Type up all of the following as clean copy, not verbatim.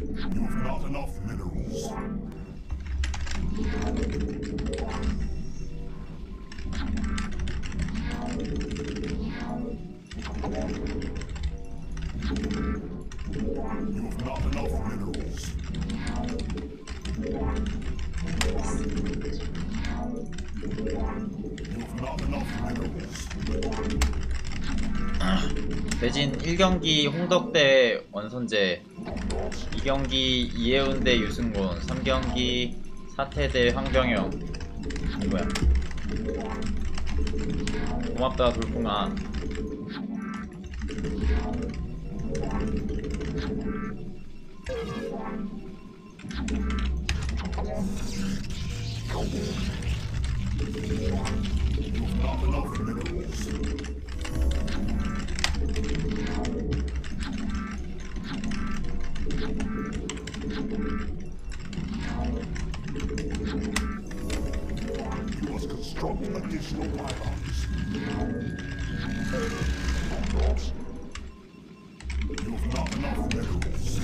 You've not enough minerals. You've not enough minerals. You've not enough minerals. 대진 1경기 홍덕대 원선재, 2경기 이혜운대 유승곤, 3경기 사태대 황병영. 누구야? 고맙다 돌풍아. You've not enough minerals. You must construct additional pylons. You've not enough minerals.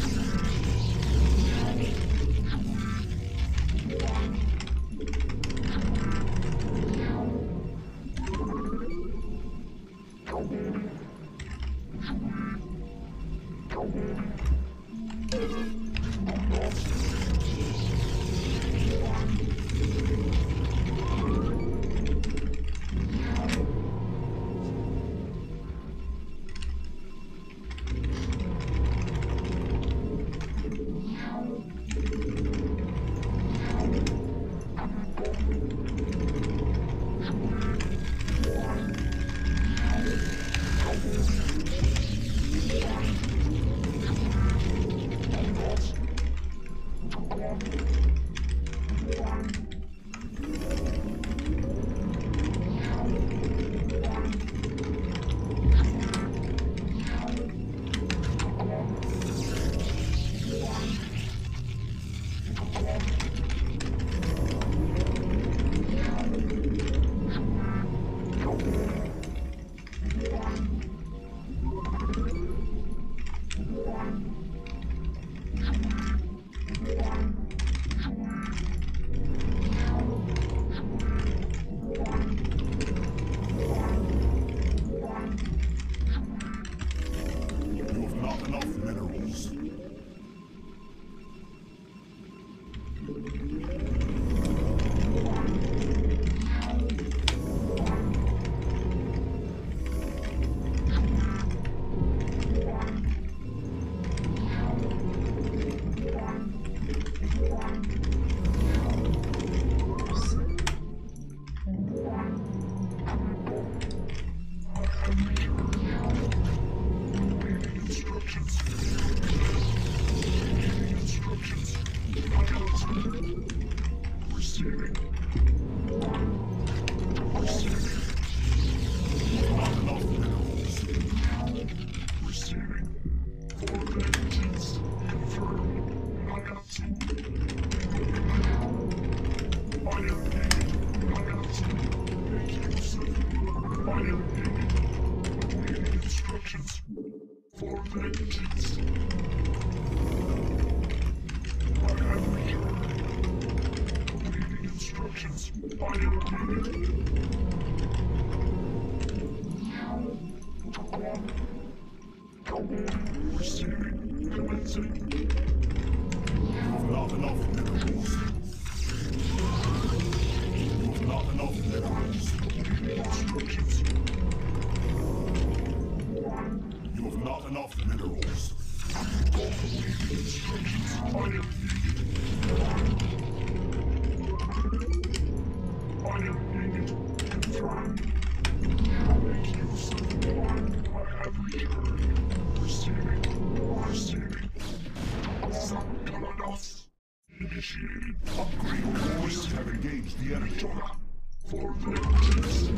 You've not enough minerals. You've not enough minerals. You've not enough minerals. You have not enough minerals. Initiated. Upgrade warriors have engaged the enemy. For vengeance,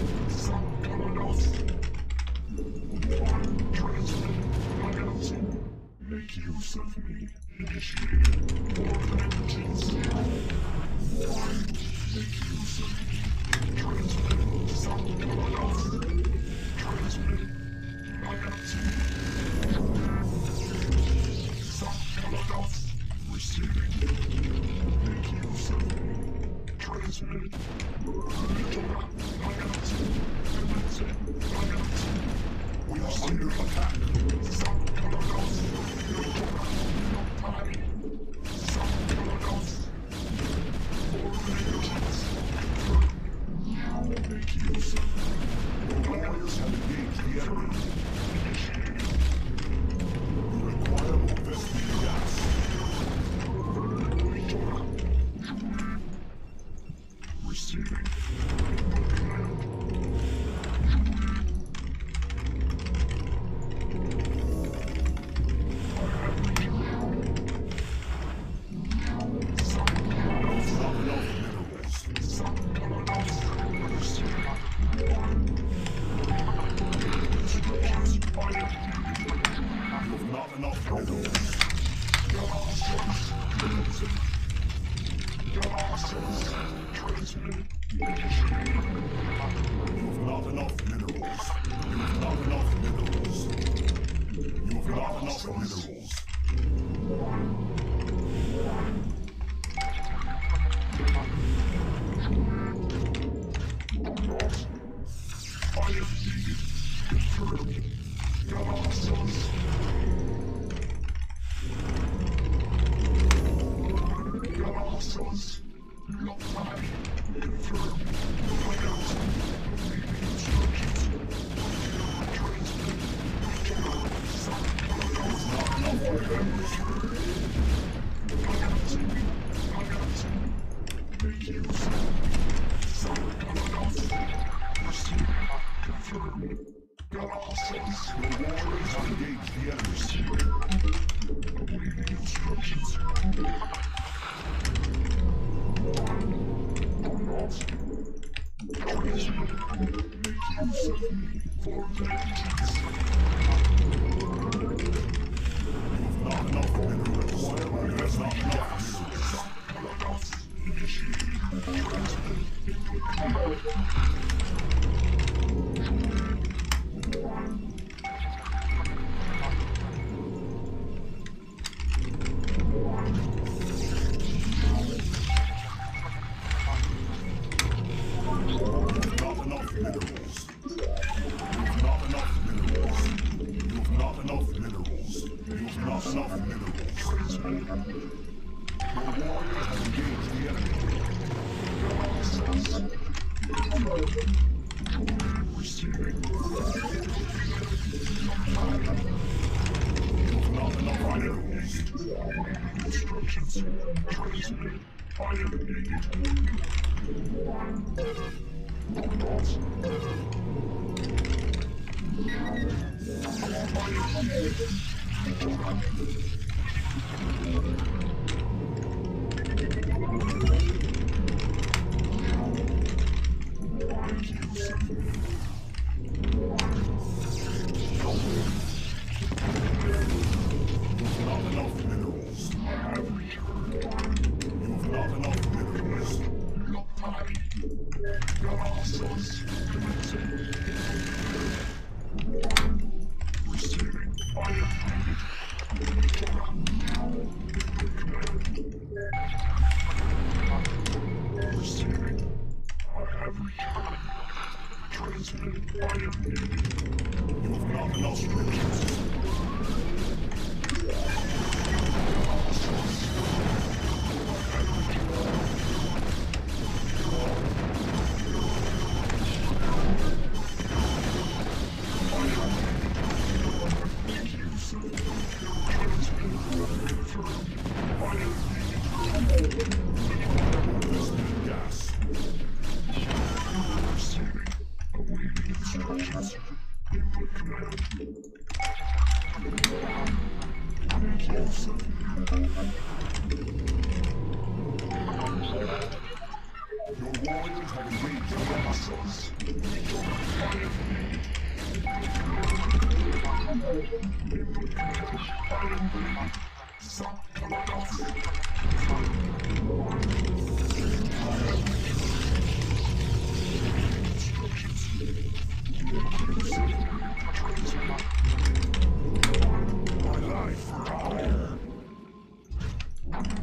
make use of me. Initiated. For vengeance. Make use of me. Transmit. Transmit.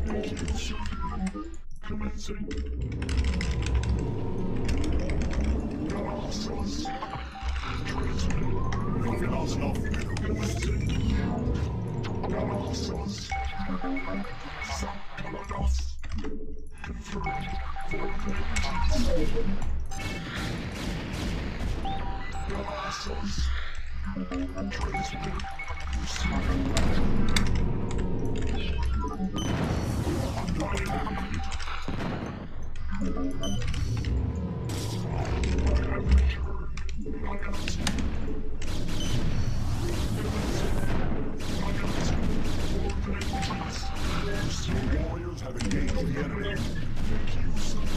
Commencing. Source. Transmitting. Moving on and off minerals. Source. Salados. Confirmed. Source. Transmitting. Receiving. Warriors have engaged the enemy. Make use of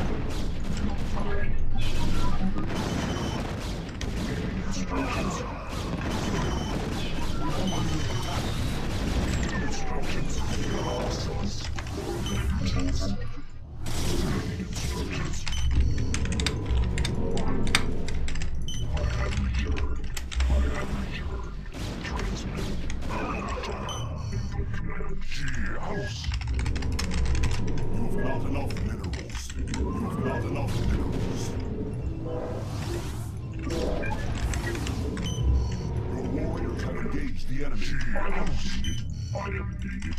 instructions. You've not enough minerals. You've not enough minerals. Your warriors have engaged the enemy. I am needed.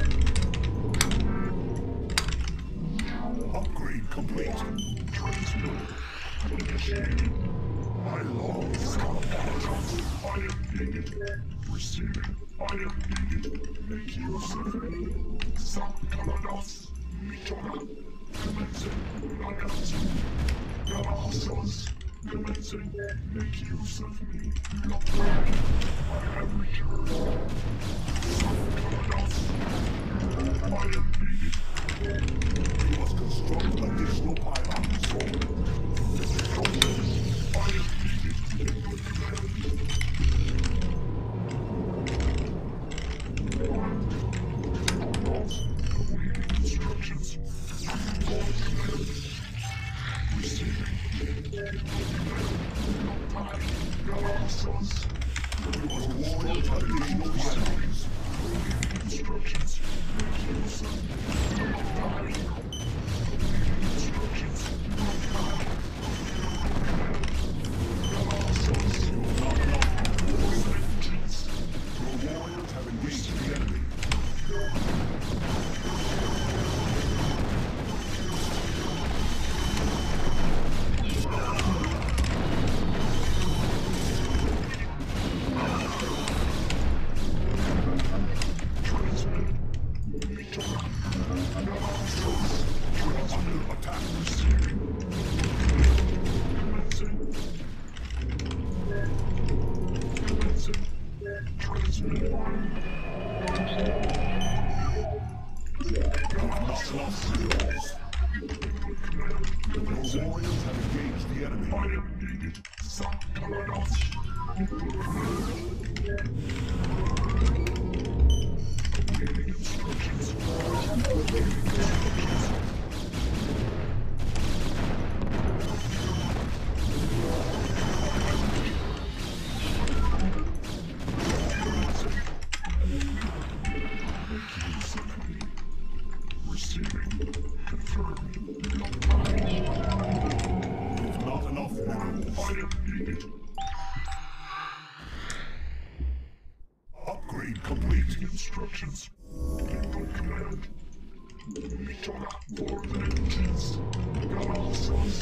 Upgrade complete. Transmitted. Initiating. I long for intelligence. I am needed. Receiving. I am needed. Make use of me. Salados. Mitora. Commencing. Announcing. Galasos. Commencing. Make use of me. Upgrade. I have returned. Salados. I am needed. We must construct additional pylons. I am needed. Awaiting instructions. Receiving. Galasos. We must warriors have additional pylons. Awaiting instructions. Make use of instructions. Your warriors have engaged the enemy. Transmit. Transmit attack receiving. Commencing. Commencing. Transmit. Not enough minerals. Your warriors have engaged the enemy. I am needed. Salados. Awaiting instructions. Receiving. Confirmed. You've not enough minerals. I am needed. Upgrade complete. Instructions. Input command. Mitora for vengeance. Galasos.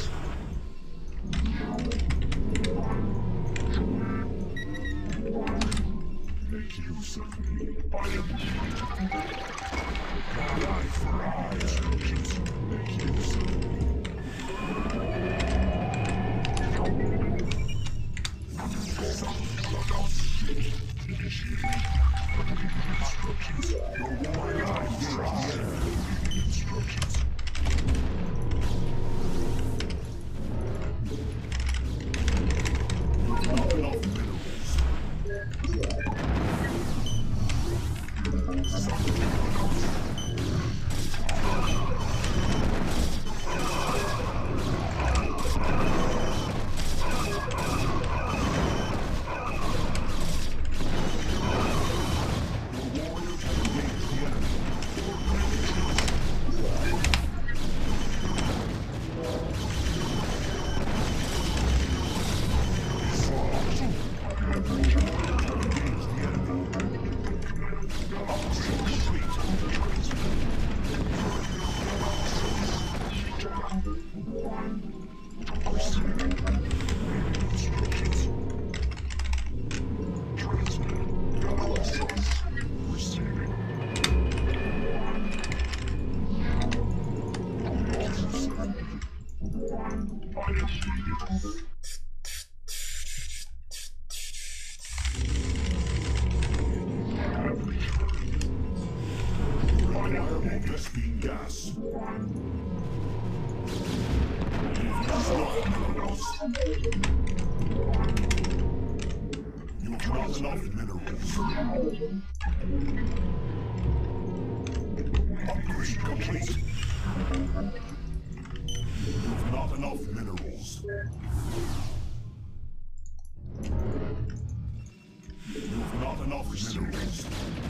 Make use of me. I am needed. Eye for eye. Instructions. Make use of me. Initiating. Instructions. Your warrior eyes for eye. Instructions. Not enough minerals. Vespine gas. You have not enough minerals. Upgrade complete. You have not enough minerals. You have not enough minerals.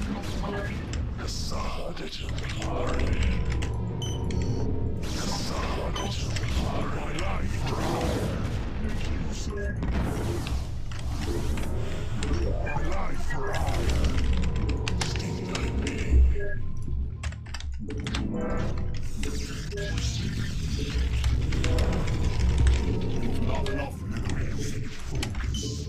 My life. My life for hire. You've not enough minerals. Focus.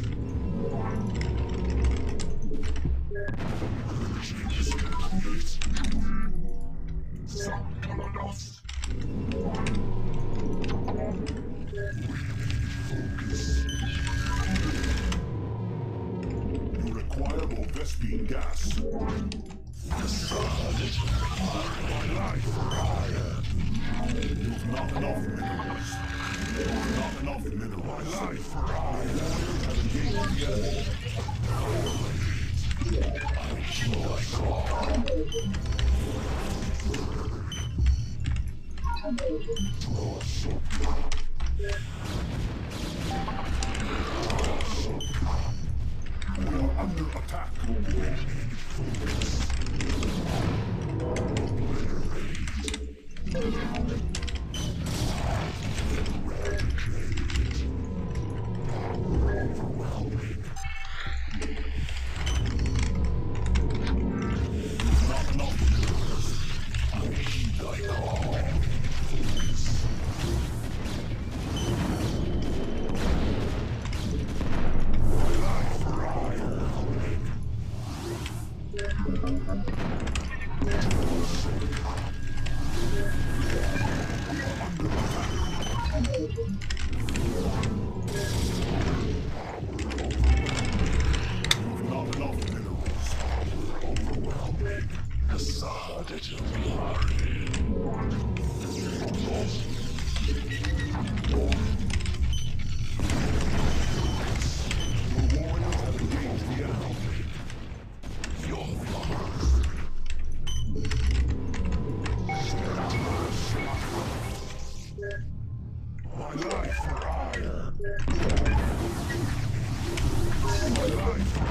You require more Vespine gas. My life for hire. You've not enough minerals. You've not enough minerals. My life for hire. Have engaged the enemy. We are under attack. My life for hire. My life for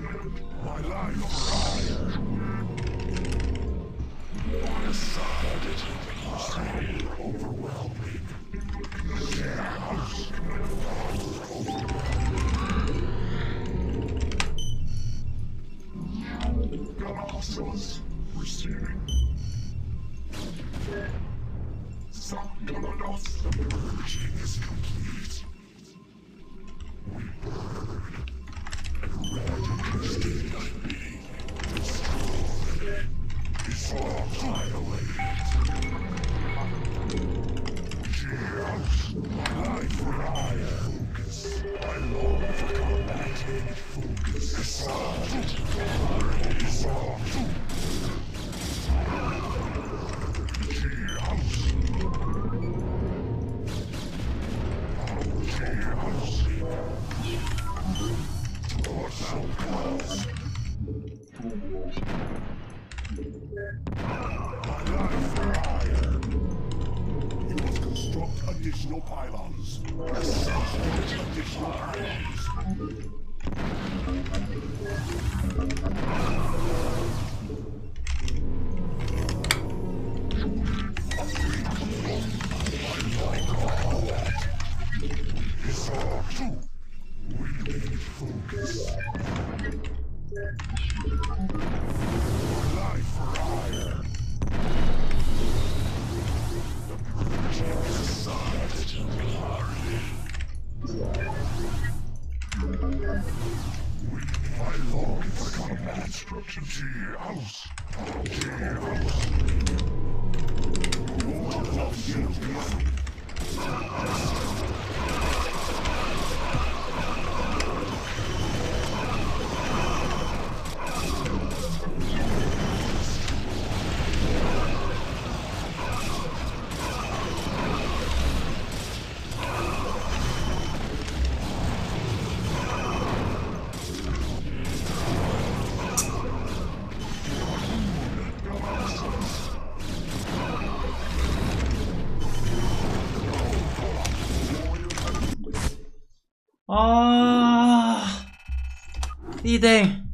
My life fire. The solid overwhelming. Galaxos receiving. Galaxos, the purging is complete. We burn. Eradicated being destroyed. Is all violated. Cheers. My life for ire. Focus. I long for combat. Focus. Assaulted. Is all. Additional pylons. Additional pylons. It's all true. We need focus. Life for ire. I long for combat instruction. House. House. 아, 이댕